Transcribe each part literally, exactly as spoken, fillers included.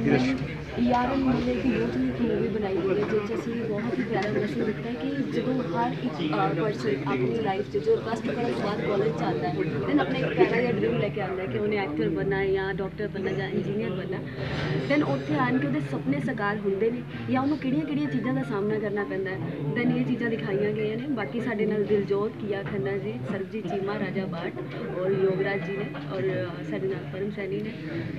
यारन मतलब कि यूथ ने एक मूवी बनाई हुई है जिस ਅਸੀਂ बहुत ही प्यारा मैसेज दिखता है कि ਜਦੋਂ हर एक पर्सन अपनी लाइफ 'ਚ जो प्लस टू ਕਰਨ ਤੋਂ ਬਾਅਦ ਕਾਲਜ 'ਚ ਆਉਂਦਾ ਹੈ ਦੈਨ ਆਪਣਾ ਇੱਕ ਪਿਆਰਾ ਜਿਹਾ ਡ੍ਰੀਮ ਲੈ ਕੇ ਆਉਂਦਾ ਹੈ ਕਿ ਉਹਨੇ ਐਕਟਰ ਬਣਨਾ ਹੈ ਜਾਂ ਡਾਕਟਰ ਬਣਨਾ ਜਾਂ ਇੰਜੀਨੀਅਰ ਬਣਨਾ ਦੈਨ ਉੱਥੇ ਆਣ ਕੇ ਉਹਦੇ ਸੁਪਨੇ ਸਾਕਾਰ ਹੁੰਦੇ ਨੇ ਜਾਂ ਉਹਨੂੰ ਕਿਹੜੀਆਂ ਕਿਹੜੀਆਂ ਚੀਜ਼ਾਂ ਦਾ ਸਾਹਮਣਾ ਕਰਨਾ ਪੈਂਦਾ ਹੈ ਦੈਨ ਇਹ ਚੀਜ਼ਾਂ ਦਿਖਾਈਆਂ ਗਈਆਂ ਨੇ। ਬਾਕੀ ਸਾਡੇ ਨਾਲ ਦਿਲਜੋਤ ਕੀਆ ਖੰਨਾ ਜੀ, ਸਰਬਜੀਤ ਚੀਮਾ, ਰਾਜਾ ਬਾਟ ਔਰ ਯੋਗਰਾਜ ਜੀ ਨੇ ਔਰ ਸਾਡੇ ਨਾਲ ਪਰਮ ਸੈਣੀ ਨੇ।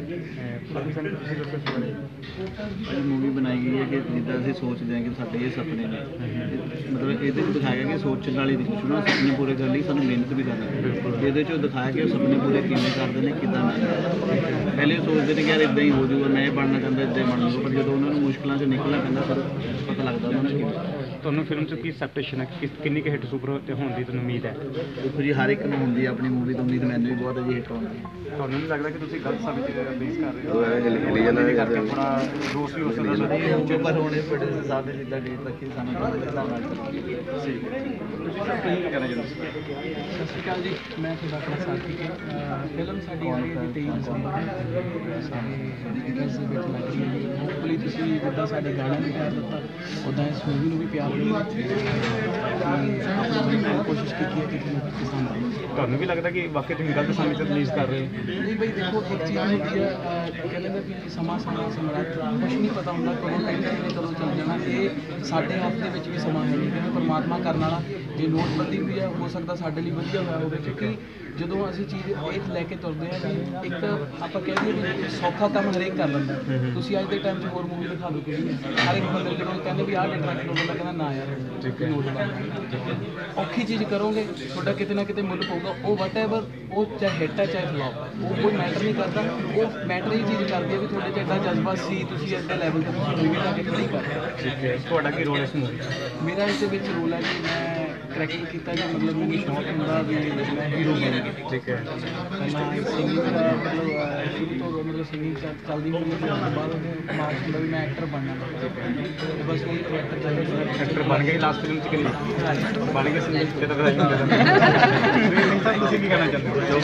मूवी बनाई गई है कि जिदा ਅਸੀਂ ਸੋਚਦੇ ਹਾਂ ਕਿ ਸਾਡੇ ਇਹ ਸੁਪਨੇ ਨੇ ਮਤਲਬ ਇਹਦੇ ਵਿੱਚ ਦਿਖਾਇਆ ਗਿਆ ਕਿ ਸੋਚਣ ਵਾਲੀ ਨਹੀਂ ਕੁਛ ਨਾ ਸੁਪਨੇ ਪੂਰੇ ਕਰਨ ਲਈ ਸਾਨੂੰ ਮਿਹਨਤ ਵੀ ਕਰਨੀ ਪੈਂਦੀ। ਇਹਦੇ 'ਚ ਦਿਖਾਇਆ ਗਿਆ ਸੁਪਨੇ ਪੂਰੇ ਕਿਵੇਂ ਕਰਦੇ ਨੇ ਕਿੱਦਾਂ ਨਹੀਂ। ਪਹਿਲੇ ਸੋਚਦੇ ਨੇ ਕਿ ਯਾਰ ਇੱਦਾਂ ਹੀ ਹੋ ਜਾਊਗਾ, ਮੈਂ ਇਹ ਬਣਨਾ ਚਾਹੁੰਦਾ ਇੱਦਾਂ ਹੀ ਬਣ ਜਾਊਗਾ, ਪਰ ਜਦੋਂ ਉਹਨਾਂ ਨੂੰ ਮੁਸ਼ਕਲਾਂ 'ਚੋਂ ਨਿਕਲਣਾ ਪੈਂਦਾ ਫਿਰ ਪਤਾ ਲੱਗਦਾ ਉਹਨਾਂ ਨੂੰ ਕਿਵੇਂ। ਤੁਹਾਨੂੰ ਫਿਲਮ 'ਚ ਕੀ ਐਕਸਪੈਕਟੇਸ਼ਨ ਹੈ ਕਿ ਕਿੰਨੀ ਕੁ ਹਿੱਟ ਸੁਪਰ ਤੇ ਹੋਣ ਦੀ ਤੁਹਾਨੂੰ ਉਮੀਦ ਹੈ? ਦੇਖੋ ਜੀ ਹਰ ਇੱਕ ਨੂੰ ਹੁੰਦੀ ਹੈ ਆਪਣੀ ਮੂਵੀ ਤੋਂ ਉਮੀਦ, ਮੈਨੂੰ ਵੀ ਬਹੁਤ ਹੈ ਜੀ ਹਿੱਟ ਹੋਣ ਦੀ। ਤੁਹਾਨੂੰ ਨਹੀਂ ਲੱਗਦਾ ਕਿ ਤੁਸੀਂ ਗਲਤ ਸਮੇਂ 'ਚ ਰਿਲੀਜ਼ ਕਰ ਰਹੇ ਹੋ? ਕਰਕੇ ਥੋੜਾ ਰੋਸ ਵੀ ਹੋ ਸਕਦਾ ਜੋ ਪਰ ਹੋਣੇ ਬੜੇ ਸਾਡੇ ਜਿੱਦਾਂ ਡੇਟ ਰੱਖੀ ਸਾਨੂੰ ਤਾਂ ਉਹਦੇ ਹਿਸਾਬ ਨਾਲ ਚੱਲਣਾ। ਠੀਕ ਹੈ, ਕੀ ਕਹਿਣਾ ਚਾਹੁੰਦੇ ਸੀ? ਸਤਿ ਸ਼੍ਰੀ ਅਕਾਲ ਜੀ, ਮੈਂ ਤੁਹਾਡਾ ਆਪਣਾ ਸਾਥੀ ਕੇ ਫਿਲਮ ਸਾਡੀ ਆ ਰਹੀ ਹੈ ਤੇਈ ਦਸੰਬਰ ਨੂੰ ਸਾਰੇ ਥੀਏਟਰਸ ਦੇ ਵਿੱਚ ਲੱਗ ਰਹੀ ਹੈ ਜੀ। ਹੋਪਫੁਲੀ ਤੁਸੀਂ ਜਿੱਦਾਂ ਸਾਡੇ ਗਾਣਿਆਂ ਨੂੰ ਪਿਆਰ ਦਿੱਤਾ ਉੱਦਾਂ ਇਸ ਮੂਵੀ ਨੂੰ ਵੀ ਪਿਆਰ ਦਿਓ। ਆਪਣੀ ਕੋਸ਼ਿਸ਼ ਕੀਤੀ ਹੈ ਕਿ ਤੁਹਾਨੂੰ ਪਸੰਦ ਆਏ। ਤੁਹਾਨੂੰ ਵੀ ਲੱਗਦਾ ਕਿ ਵਾਕਈ ਤੁਸੀਂ ਗਲਤ ਸਮੇਂ 'ਚ ਰਿਲੀਜ਼ ਕਰ ਰਹੇ ਹੋ? ਨਹੀਂ ਬਈ ਦੇਖੋ ਇੱਕ ਚੀਜ਼ ਹੁੰਦੀ ਹੈ ਕਹਿੰਦੇ ਨੇ ਵੀ ਸਮਾਂ ਸਮਾਂ ਸਮਰਾਟ ਕੁਛ ਨਹੀਂ ਪਤਾ ਹੁੰਦਾ ਕਦੋਂ ਟੈਂਸ਼ਨ ਨੇ ਕਦੋਂ ਚੱਲ ਜਾਣਾ। ਇਹ ਸਾਡੇ ਹੱਥ ਦੇ ਵਿੱਚ ਵੀ ਸਮਾਂ ਹੈ ਨਹੀਂ ਕਿਉਂਕਿ ਪਰਮਾਤਮਾ ਕਰਨ ਵਾਲਾ। ਜੇ ਨੋਟਬੰਦੀ ਵੀ ਹੈ ਹੋ ਸਕਦਾ ਸਾਡੇ ਲਈ ਵਧੀਆ ਹੋਇਆ ਹੋਵੇ ਕਿਉਂਕਿ ਜਦੋਂ ਅਸੀਂ ਚੀਜ਼ ਇਹ ਲੈ ਕੇ ਤੁਰਦੇ ਹਾਂ ਵੀ ਇੱਕ ਆਪਾਂ ਕਹਿੰਦੇ ਵੀ ਸੌਖਾ ਕੰਮ ਹਰੇਕ ਕਰ ਲੈਂਦਾ। ਤੁਸੀਂ ਅੱਜ ਦੇ ਟਾਈਮ 'ਚ ਹੋਰ ਮੂਵੀ ਦਿਖਾ ਦਿਓ ਕੋਈ ਨਹੀਂ, ਹਰ ਇੱਕ ਬੰਦੇ ਜਦੋਂ ਕਹਿੰਦੇ ਵੀ ਆਹ ਡਾਇਰੈਕਟ ਨੋਟ ਬੰਦਾ ਕਹਿੰਦਾ ਨਾ ਯਾਰ ਨੋਟ ਬੰਦਾ ਔਖੀ ਚੀਜ਼ ਕਰੋਗੇ ਤੁਹਾਡਾ ਕਿਤੇ ਨਾ ਕਿਤੇ ਮੁੱਲ ਪਊਗਾ। ਉਹ ਵਟ ਐਵਰ ਉਹ ਚਾਹੇ ਹਿੱਟ ਹੈ ਚਾਹੇ ਫਲॉप ਹੈ ਉਹ ਕੋਈ ਮੈਟਰ ਨਹੀਂ ਕਰਦਾ। ਉਹ ਮੈਟਰ ਇਹ ਚੀਜ਼ ਕਰਦੀ ਹੈ ਵੀ ਤੁਹਾਡੇ 'ਚ ਐਡਾ ਜਜ਼ਬਾ ਸੀ, ਤੁਸੀਂ ਐਡੇ ਲੈਵਲ 'ਤੇ ਤੁਸੀਂ ਮੂਵੀ ਲਾ ਕੇ ਖੜੀ ਕਰ ਰਹੇ ਹੋ। ਠੀਕ ਹੈ, ਤੁਹਾਡਾ ਕੀ ਰੋਲ ਇਸ ਮੂਵੀ? ਮੇਰਾ ਇਸ ਦੇ ਵਿੱਚ ਰੋਲ ਹੈ ਕਿ ਮੈਂ ਕਰੈਕਟਰ ਕੀਤਾ ਜੀ ਮਤਲਬ ਮੈਨੂੰ ਸ਼ੌਕ ਹੁੰਦਾ ਵੀ ਮੈਂ ਹੀਰੋ ਬਣਾ। ਠੀਕ ਹੈ, ਪਹਿਲਾਂ ਸਿੰਗਿੰਗ ਦਾ ਮਤਲਬ ਸ਼ੁਰੂ ਤੋਂ ਮਤਲਬ ਸਿੰਗਿੰਗ ਚੱਲਦੀ ਹੁੰਦੀ ਹੈ, ਉਸ ਤੋਂ ਬਾਅਦ ਉਹਦੇ ਮਾਰਚ ਹੁੰਦਾ ਵੀ ਮੈਂ ਐਕਟਰ ਬਣਨਾ। ਤੇ ਬਸ ਇਹ ਕਰੈਕਟਰ ਚਾਹੀਦਾ ਐਕਟਰ ਬਣ ਗਏ ਲਾਸਟ ਫਿਲਮ 'ਚ ਕਿ ਨਹੀਂ ਬਣ ਗਏ? ਸਿੰਗਲ 'ਤੇ ਤਾਂ ਵਧਾਈ ਹੁੰਦੀ ਹੈ। ਤੁਸੀਂ ਕੀ ਕਹਿਣਾ ਚਾਹੁੰਦੇ ਹੋ?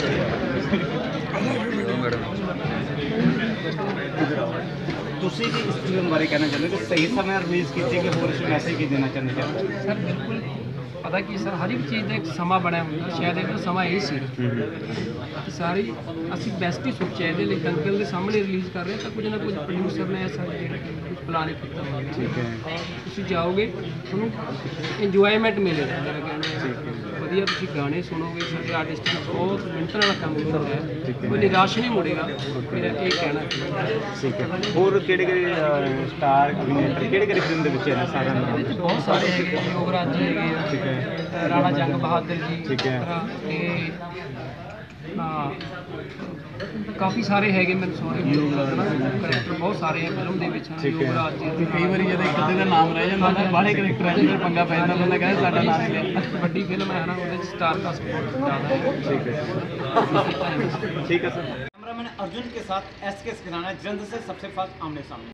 ਤੁਸੀਂ ਕੀ ਇਸ ਫਿਲਮ ਬਾਰੇ ਕਹਿਣਾ ਚਾਹੁੰਦੇ ਹੋ ਕਿ ਸਹੀ ਸਮੇਂ ਰਿਲੀਜ਼ ਕੀਤੀ ਕਿ ਹੋਰ ਇਸ ਮੈਸੇਜ ਕੀ ਦੇਣਾ ਚਾਹੁੰਦੇ ਹੋ? ਸਰ ਬਿਲਕੁਲ ਪਤਾ ਕੀ ਸਰ ਹਰ ਇੱਕ ਚੀਜ਼ ਦਾ ਇੱਕ ਸਮਾਂ ਬਣਿਆ ਹੁੰਦਾ। ਸ਼ਾਇਦ ਇਹਦਾ ਸਮਾਂ ਇਹ ਸੀ ਕਿ ਸਾਰੀ ਅਸੀਂ ਬੈਸਟ ਹੀ ਸੋਚਿਆ ਇਹਦੇ ਲਈ। ਦੰਗਲ ਦੇ ਸਾਹਮਣੇ ਰਿਲੀਜ਼ ਕਰ ਰਹੇ ਤਾਂ ਕੁਝ ਨਾ ਕੁਝ ਪ੍ਰੋਡਿਊਸਰ ਨੇ ਐਸਾ ਕੁਝ ਪਲਾਨ ਕੀਤਾ ਹੋਇਆ। ਠੀਕ ਹੈ, ਤੁਸੀਂ ਜਾਓਗੇ ਤੁਹਾਨੂੰ ਇੰਜੋਇਮੈਂਟ ਮਿਲੇਗਾ। ਮੇਰਾ ਕਹਿਣਾ ਹੈ ਵਧੀਆ ਤੁਸੀਂ ਗਾਣੇ ਸੁਣੋਗੇ। ਸਾਡੇ ਆਰਟਿਸਟ ਨੇ ਬਹੁਤ ਮਿਹਨਤ ਨਾਲ ਕੰਮ ਕੀਤਾ ਹੋਇਆ, ਕੋਈ ਨਿਰਾਸ਼ ਨਹੀਂ ਮੁੜੇਗਾ। ਮੇਰਾ ਇਹ ਕਹਿਣਾ। ਠੀਕ ਹੈ, ਹੋਰ ਕਿਹੜੇ ਕਿਹੜੇ ਸਟਾਰ ਅਭਿਨੇਤਾ ਕਿਹੜੇ ਕਿਹੜੇ ਫਿਲਮ ਦੇ ਵਿੱਚ ਨੇ ਸਾਰਿਆਂ ਨੂੰ? ਇਹਦੇ 'ਚ ਬਹੁਤ ਸਾਰੇ ਹੈਗੇ ਯੋਗਰਾਜ ਜੀ ਹੈਗੇ ਆ, ਠੀਕ ਹੈ, ਰਾਣਾ ਜੰਗ ਬਹਾਦਰ ਜੀ, ਠੀਕ ਹੈ, ਤੇ ਹਾਂ ਕਾਫੀ ਸਾਰੇ ਹੈਗੇ ਮੈਨੂੰ ਸੋਰੀ ਕਰੈਕਟਰ ਬਹੁਤ ਸਾਰੇ ਆ ਫਿਲਮ ਦੇ ਵਿੱਚ। ਯੋਗਰਾਜ ਜੀ ਕਈ ਵਾਰੀ ਜਦੋਂ ਇੱਕ ਅੱਧੇ ਦਾ ਨਾਮ ਰਹਿ ਜਾਂਦਾ ਨਾ ਬਾਹਲੇ ਕਰੈਕਟਰ ਆ ਜਾਂਦੇ ਪੰਗਾ ਪੈ ਜਾਂਦਾ, ਬੰਦਾ ਕਹਿੰਦਾ ਸਾਡਾ ਨਾਮ ਹੀ ਲਿਆ। ਵੱਡੀ ਫਿਲਮ ਹੈ ਨਾ ਉਹਦੇ 'ਚ ਸਟਾਰ ਦਾ ਸਪੋਰਟ ਜ਼ਿਆਦਾ ਹੈ। ठीक है, ठीक है सर। कैमरामैन अर्जुन के साथ एस के सिराना जल्द से सबसे फास्ट आमने सामने।